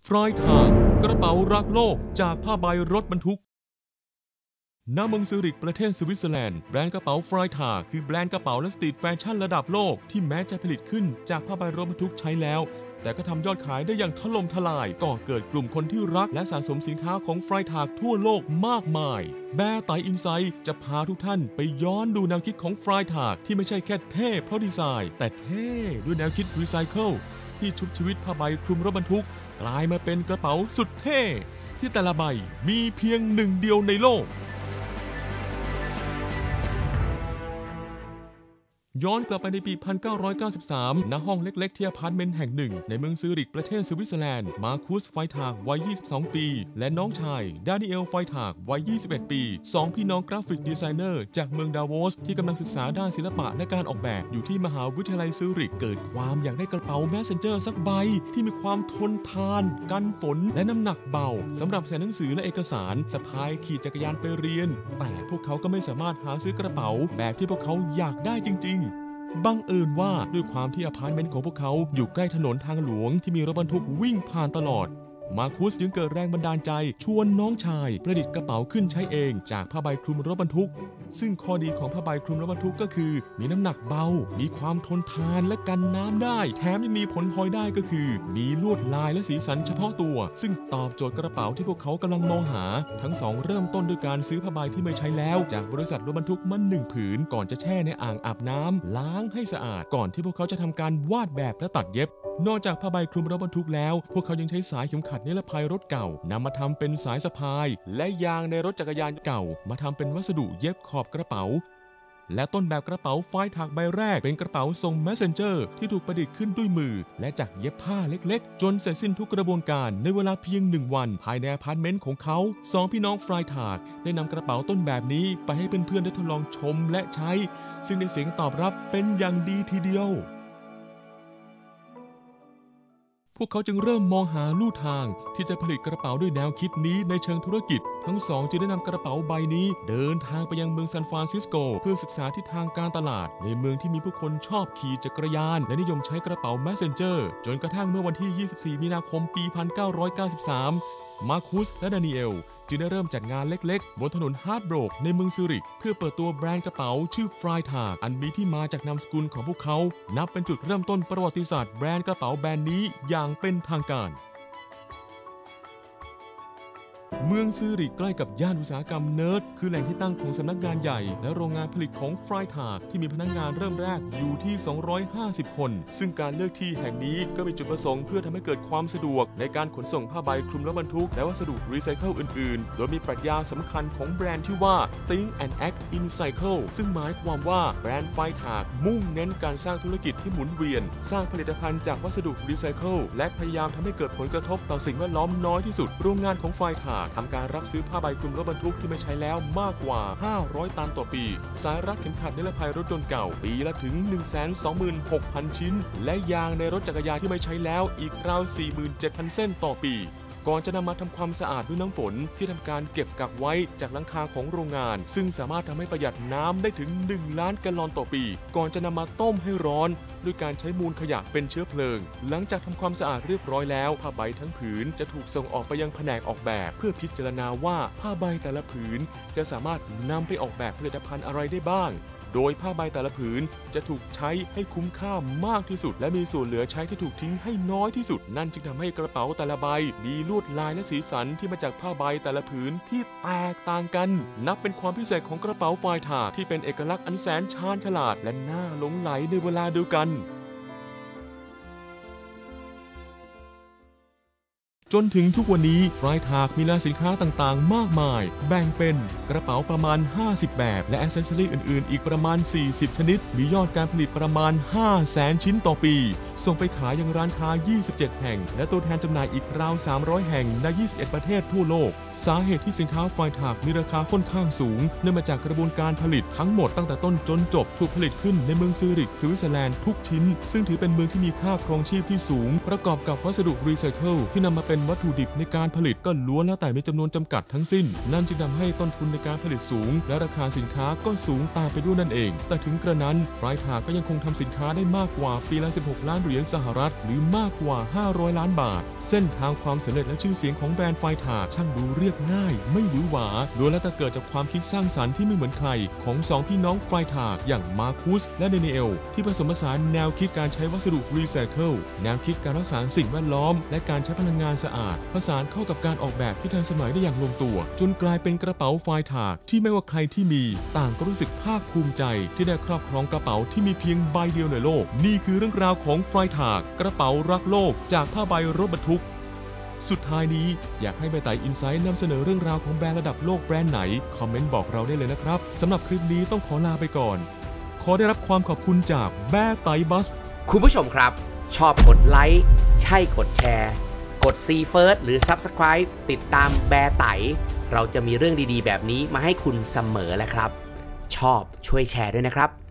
ฟรอยทากกระเป๋ารักโลกจากผ้าใบรถบรรทุกณเมืองซูริกประเทศสวิตเซอร์แลนด์แบรนด์กระเป๋าฟรอยทากคือแบรนด์กระเป๋าและสตรีทแฟชั่นระดับโลกที่แม้จะผลิตขึ้นจากผ้าใบรถบรรทุกใช้แล้วแต่ก็ทำยอดขายได้อย่างถล่มทลายก่อเกิดกลุ่มคนที่รักและสะสมสินค้าของฟรอยทากทั่วโลกมากมายแบร์ไตอินไซต์จะพาทุกท่านไปย้อนดูแนวคิดของฟรอยทากที่ไม่ใช่แค่เท่เพราะดีไซน์แต่เท่ด้วยแนวคิดรีไซเคิลที่ชุบชีวิตผ้าใบคลุมรถบรรทุกกลายมาเป็นกระเป๋าสุดเท่ที่แต่ละใบมีเพียงหนึ่งเดียวในโลกย้อนกลับไปในปี 1993 ณ ห้องเล็กๆที่อพาร์ตเมนต์แห่งหนึ่งในเมืองซูริกประเทศสวิตเซอร์แลนด์มาคุส ไฟทากวัย 22 ปีและน้องชายดานิเอล ไฟทากวัย 21 ปี2พี่น้องกราฟิกดีไซเนอร์จากเมืองดาโวสที่กำลังศึกษาด้านศิลปะและการออกแบบอยู่ที่มหาวิทยาลัยซูริกเกิดความอยากได้กระเป๋าแมสเซนเจอร์สักใบที่มีความทนทานกันฝนและน้ำหนักเบาสำหรับใส่หนังสือและเอกสารสะพายขี่จักรยานไปเรียนแต่พวกเขาก็ไม่สามารถหาซื้อกระเป๋าแบบที่พวกเขาอยากได้จริงๆบังเอิญว่าด้วยความที่อพาร์ตเมนต์ของพวกเขาอยู่ใกล้ถนนทางหลวงที่มีรถบรรทุกวิ่งผ่านตลอดมาคุสจึงเกิดแรงบันดาลใจชวนน้องชายประดิษฐ์กระเป๋าขึ้นใช้เองจากผ้าใบคลุมรถบรรทุกซึ่งข้อดีของผ้าใบคลุมรถบรรทุกก็คือมีน้ำหนักเบามีความทนทานและกันน้ำได้แถมยังมีผลพลอยได้ก็คือมีลวดลายและสีสันเฉพาะตัวซึ่งตอบโจทย์กระเป๋าที่พวกเขากำลังมองหาทั้งสองเริ่มต้นด้วยการซื้อผ้าใบที่ไม่ใช้แล้วจากบริษัทรถบรรทุกมา1 ผืนก่อนจะแช่ในอ่างอาบน้ำล้างให้สะอาดก่อนที่พวกเขาจะทำการวาดแบบและตัดเย็บนอกจากผ้าใบคลุมรถบรรทุกแล้วพวกเขายังใช้สายเข็มขัดนิรภัยรถเก่านำมาทำเป็นสายสะพายและยางในรถจักรยานเก่ามาทำเป็นวัสดุเย็บขอบกระเป๋าและต้นแบบกระเป๋าไฟทากใบแรกเป็นกระเป๋าทรง Messenger ที่ถูกประดิษฐ์ขึ้นด้วยมือและจากเย็บผ้าเล็กๆจนเสร็จสิ้นทุกกระบวนการในเวลาเพียง1 วันภายในอพาร์ตเมนต์ของเขา2พี่น้องไฟทากได้นำกระเป๋าต้นแบบนี้ไปให้เพื่อนๆได้ทดลองชมและใช้ซึ่งได้เสียงตอบรับเป็นอย่างดีทีเดียวพวกเขาจึงเริ่มมองหาลู่ทางที่จะผลิตกระเป๋าด้วยแนวคิดนี้ในเชิงธุรกิจทั้งสองจึงได้นำกระเป๋าใบนี้เดินทางไปยังเมืองซานฟรานซิสโกเพื่อศึกษาทิศทางการตลาดในเมืองที่มีผู้คนชอบขี่จักรยานและนิยมใช้กระเป๋า Messenger จนกระทั่งเมื่อวันที่ 24 มีนาคม ปี 1993 มาคุสและดานิเอลจึงได้เริ่มจัดงานเล็กๆบนถนนฮาร์ดโบรกในเมืองซูริกเพื่อเปิดตัวแบรนด์กระเป๋าชื่อฟรอยทากอันมีที่มาจากนามสกุลของพวกเขานับเป็นจุดเริ่มต้นประวัติศาสตร์แบรนด์กระเป๋าแบรนด์นี้อย่างเป็นทางการเมืองซูริกใกล้กับย่านอุตสาหกรรมเนิร์ดคือแหล่งที่ตั้งของสำนักงานใหญ่และโรงงานผลิตของฟรอยทากที่มีพนักงานเริ่มแรกอยู่ที่250 คนซึ่งการเลือกที่แห่งนี้ก็มีจุดประสงค์เพื่อทำให้เกิดความสะดวกในการขนส่งผ้าใบคลุมรถบรรทุกและวัสดุรีไซเคิลอื่นๆโดยมีปรัชญาสำคัญของแบรนด์ที่ว่า Think and Act in Cycle ซึ่งหมายความว่าแบรนด์ฟรอยทากมุ่งเน้นการสร้างธุรกิจที่หมุนเวียนสร้างผลิตภัณฑ์จากวัสดุรีไซเคิลและพยายามทำให้เกิดผลกระทบต่อสิ่งแวดล้อมน้อยที่สุดโรงงานของฟรอยทากทำการรับซื้อผ้าใบคลุมรถบรรทุกที่ไม่ใช้แล้วมากกว่า500 ตันต่อปีสายรัดเข็มขัดนิรภัยรถยนต์เก่าปีละถึง 126,000 ชิ้นและยางในรถจักรยานที่ไม่ใช้แล้วอีกราว 47,000 เส้นต่อปีก่อนจะนำมาทำความสะอาดด้วยน้ำฝนที่ทำการเก็บกักไว้จากหลังคาของโรงงานซึ่งสามารถทำให้ประหยัดน้ำได้ถึง1 ล้านแกลลอนต่อปีก่อนจะนำมาต้มให้ร้อนด้วยการใช้มูลขยะเป็นเชื้อเพลิงหลังจากทำความสะอาดเรียบร้อยแล้วผ้าใบทั้งผืนจะถูกส่งออกไปยังแผนกออกแบบเพื่อพิจารณาว่าผ้าใบแต่ละผืนจะสามารถนำไปออกแบบผลิตภัณฑ์อะไรได้บ้างโดยผ้าใบแต่ละผืนจะถูกใช้ให้คุ้มค่ามากที่สุดและมีส่วนเหลือใช้ที่ถูกทิ้งให้น้อยที่สุดนั่นจึงทำให้กระเป๋าแต่ละใบมีลวดลายและสีสันที่มาจากผ้าใบแต่ละผืนที่แตกต่างกันนับเป็นความพิเศษของกระเป๋าฟรอยทากที่เป็นเอกลักษณ์อันแสนชาญฉลาดและน่าหลงไหลในเวลาเดียวกันจนถึงทุกวันนี้ฟรอยทากมีลายสินค้าต่างๆมากมายแบ่งเป็นกระเป๋าประมาณ50แบบและแอ็กเซสซอรี่อื่นๆอีกประมาณ40ชนิดมียอดการผลิตประมาณ 500,000 ชิ้นต่อปีส่งไปขายยังร้านค้า27แห่งและตัวแทนจำหน่ายอีกราว300แห่งใน21ประเทศทั่วโลกสาเหตุที่สินค้าฟรอยทากมีราคาค่อนข้างสูงเนื่องมาจากกระบวนการผลิตทั้งหมดตั้งแต่ต้นจนจบถูกผลิตขึ้นในเมืองซูริกสวิตเซอร์แลนด์ทุกชิ้นซึ่งถือเป็นเมืองที่มีค่าครองชีพที่สูงประกอบกับวัสดุรีไซเคิลที่นำมาเป็นเป็นวัตถุดิบในการผลิตก็ล้วนแล้วแต่มีจำนวนจำกัดทั้งสิ้นนั่นจึงทำให้ต้นทุนในการผลิตสูงและราคาสินค้าก็สูงตามไปด้วยนั่นเองแต่ถึงกระนั้นไฟทาก็ยังคงทำสินค้าได้มากกว่าปีละ16 ล้านเหรียญสหรัฐหรือมากกว่า500 ล้านบาทเส้นทางความสำเร็จและชื่อเสียงของแบรนด์ไฟทาช่างดูเรียบง่ายไม่หวือหวาล้วนแล้วแต่เกิดจากความคิดสร้างสรรค์ที่ไม่เหมือนใครของสองพี่น้องไฟทาอย่างมาร์คุสและเดนิเอลที่ผสมผสานแนวคิดการใช้วัสดุรีไซเคิลแนวคิดการรักษาสิ่งแวดล้อมและการใช้พลังงานสะอาดผสานเข้ากับการออกแบบที่ทันสมัยได้อย่างลงตัวจนกลายเป็นกระเป๋าไฟทาที่ไม่ว่าใครที่มีต่างก็รู้สึกภาคภูมิใจที่ได้ครอบครองกระเป๋าที่มีเพียงใบเดียวในโลกนี่คือเรื่องราวของไฟทากระเป๋ารักโลกจากผ้าใบรถบรรทุกสุดท้ายนี้อยากให้ใบไต่อินไซต์นำเสนอเรื่องราวของแบรนด์ระดับโลกแบรนด์ไหนคอมเมนต์บอกเราได้เลยนะครับสำหรับคลิปนี้ต้องขอลาไปก่อนขอได้รับความขอบคุณจากแบร์ไตบัสคุณผู้ชมครับชอบกดไลค์ใช่กดแชร์กด See First หรือ Subscribe ติดตามแบร์ไตเราจะมีเรื่องดีๆแบบนี้มาให้คุณเสมอแหละครับชอบช่วยแชร์ด้วยนะครับ